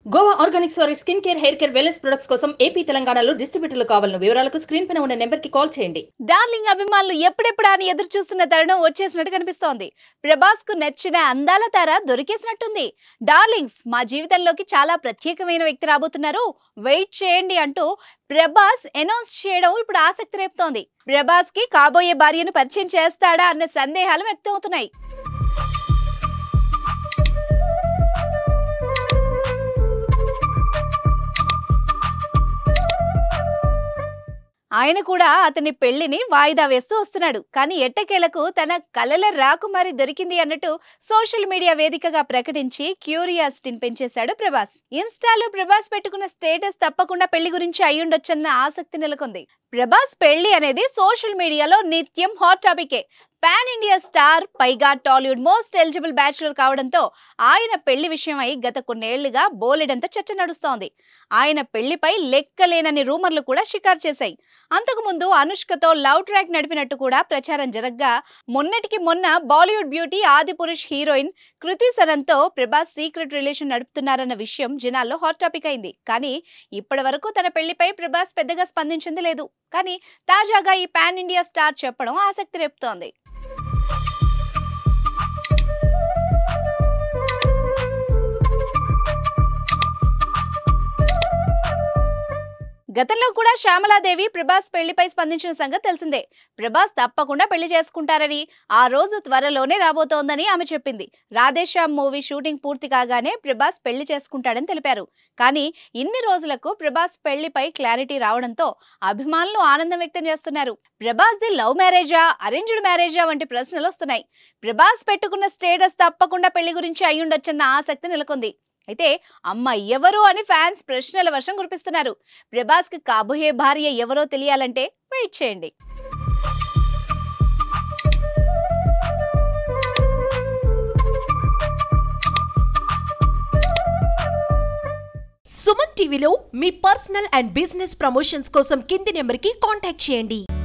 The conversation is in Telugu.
గోవా ఆర్గానిక్స్ వారి skin care, hair care, wellness products కోసం ఏపీ, తెలంగాణలో డిస్ట్రిబ్యూటర్లు కావాలను వివరాలకు స్క్రీన్ పైన ఉన్న నెంబర్ కి కాల్ చేయండి. డార్లింగ్ అభిమానులు ఎప్పుడెప్పుడా అని ఎదురు చూస్తున్న తరుణం వచ్చేసినట్టు కనిపిస్తోంది. ప్రభాస్ కు నచ్చిన అందాల తార దొరికేసినట్టుంది. డార్లింగ్స్, మా జీవితంలోకి చాలా ప్రత్యేకమైన వ్యక్తి రాబోతున్నారు, వెయిట్ చేయండి అంటూ ప్రభాస్ అనౌన్స్ చేయడం ఇప్పుడు ఆసక్తి రేపుతోంది. ప్రభాస్ కి కాబోయే భార్యను పరిచయం చేస్తాడా అన్న సందేహాలు వ్యక్తమవుతున్నాయి. ఆయన కూడా అతని పెళ్లిని వాయిదా వేస్తూ వస్తున్నాడు. కానీ ఎట్టకేలకు తన కలల రాకుమారి దొరికింది అన్నట్టు సోషల్ మీడియా వేదికగా ప్రకటించి క్యూరియాసిటీని పెంచేశాడు ప్రభాస్. ఇన్స్టాలో ప్రభాస్ పెట్టుకున్న స్టేటస్ తప్పకుండా పెళ్లి గురించి అయ్యుండొచ్చన్న ఆసక్తి నెలకొంది. ప్రభాస్ పెళ్లి అనేది సోషల్ మీడియాలో నిత్యం హాట్ టాపికే. పాన్ ఇండియా స్టార్, పైగా టాలీవుడ్ మోస్ట్ ఎలిజిబుల్ బ్యాచులర్ కావడంతో ఆయన పెళ్లి విషయమై గత కొన్నేళ్లుగా బోలెడంత చర్చ నడుస్తోంది. ఆయన పెళ్లిపై లెక్కలేనని రూమర్లు కూడా షికారు చేశాయి. అంతకుముందు అనుష్కతో లవ్ ట్రాక్ నడిపినట్టు కూడా ప్రచారం జరగ్గా, మొన్నటికి మొన్న Bollywood beauty Adipurush heroine Kriti సనన్తో ప్రభాస్ సీక్రెట్ రిలేషన్ నడుపుతున్నారన్న విషయం జనాల్లో హాట్ టాపిక్ అయింది. కానీ ఇప్పటి వరకు తన పెళ్లిపై ప్రభాస్ పెద్దగా స్పందించింది లేదు. కానీ తాజాగా ఈ పాన్ ఇండియా స్టార్ చెప్పడం ఆసక్తి రేపుతోంది. గతంలో కూడా శ్యామలాదేవి ప్రభాస్ పెళ్లిపై స్పందించిన సంగతి తెలిసిందే. ప్రభాస్ తప్పకుండా పెళ్లి చేసుకుంటారని, ఆ రోజు త్వరలోనే రాబోతోందని ఆమె చెప్పింది. రాధేశ్యామ్ మూవీ షూటింగ్ పూర్తి కాగానే ప్రభాస్ పెళ్లి చేసుకుంటాడని తెలిపారు. కానీ ఇన్ని రోజులకు ప్రభాస్ పెళ్లిపై క్లారిటీ రావడంతో అభిమానులు ఆనందం వ్యక్తం చేస్తున్నారు. ప్రభాస్ ది లవ్ మ్యారేజా, అరేంజ్డ్ మ్యారేజా వంటి ప్రశ్నలు వస్తున్నాయి. ప్రభాస్ పెట్టుకున్న స్టేటస్ తప్పకుండా పెళ్లి గురించి అయ్యుండొచ్చన్న ఆసక్తి నెలకొంది. అయితే అమ్మ ఎవరు అని ఫ్యాన్స్ ప్రశ్నల వర్షం కురిపిస్తున్నారు. ప్రభాస్ కి కాబోయే భార్య ఎవరో తెలియాలంటే వెయిట్ చేయండి. సుమన్ టీవీలో మీ పర్సనల్ అండ్ బిజినెస్ ప్రమోషన్స్ కోసం కింది నెంబర్కి కాంటాక్ట్ చేయండి.